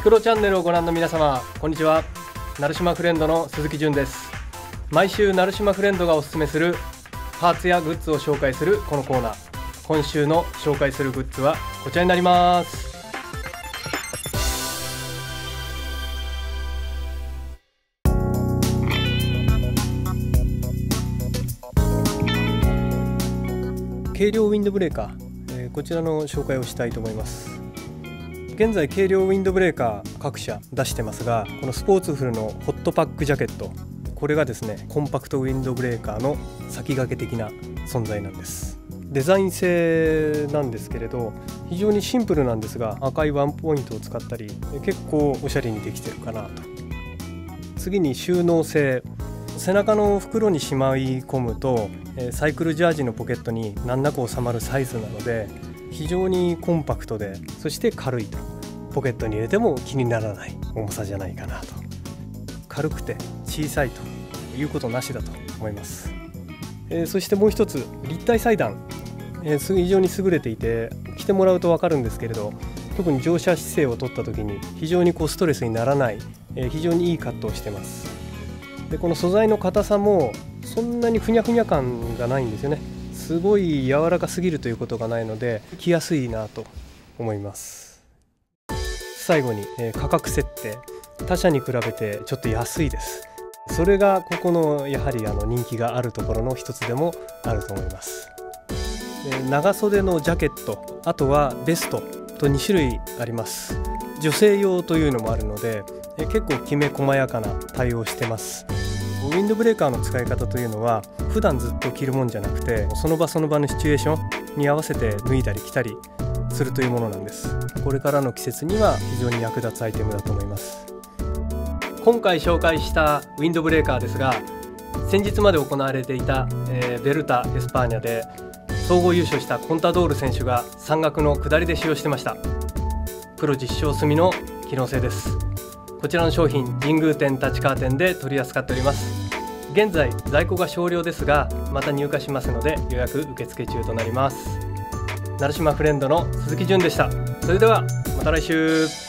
クロチャンネルをご覧の皆様、こんにちは。成島フレンドの鈴木純です。毎週成島フレンドがおすすめするパーツやグッズを紹介するこのコーナー。今週の紹介するグッズはこちらになります。軽量ウィンドブレーカー、こちらの紹介をしたいと思います。現在軽量ウィンドブレーカー各社出してますが、このスポーツフルのホットパックジャケット、これがですねコンパクトウィンドブレーカーの先駆け的な存在なんです。デザイン性なんですけれど、非常にシンプルなんですが、赤いワンポイントを使ったり結構おしゃれにできてるかなと。次に収納性、背中の袋にしまい込むとサイクルジャージのポケットに難なく収まるサイズなので、非常にコンパクトで、そして軽いと、ポケットに入れても気にならない重さじゃないかなと。軽くて小さいということなしだと思います。そしてもう一つ、立体裁断、非常に優れていて、着てもらうと分かるんですけれど、特に乗車姿勢を取った時に非常にストレスにならない、非常にいいカットをしてます。でこの素材の硬さもそんなにふにゃふにゃ感がないんですよね。すごい柔らかすぎるということがないので、着やすいなと思います。最後に、価格設定、他社に比べてちょっと安いです。それがここのやはり人気があるところの一つでもあると思います。長袖のジャケット、あとはベストと2種類あります。女性用というのもあるので、結構きめ細やかな対応をしてます。ウィンドブレーカーの使い方というのは普段ずっと着るもんじゃなくて、その場その場のシチュエーションに合わせて脱いだり着たりするというものなんです。これからの季節には非常に役立つアイテムだと思います。今回紹介したウィンドブレーカーですが、先日まで行われていた、ベルタ・エスパーニャで総合優勝したコンタドール選手が山岳の下りで使用してました。プロ実証済みの機能性です。こちらの商品、神宮店立川店で取り扱っております。現在在庫が少量ですが、また入荷しますので予約受付中となります。成島フレンドの鈴木純でした。それではまた来週。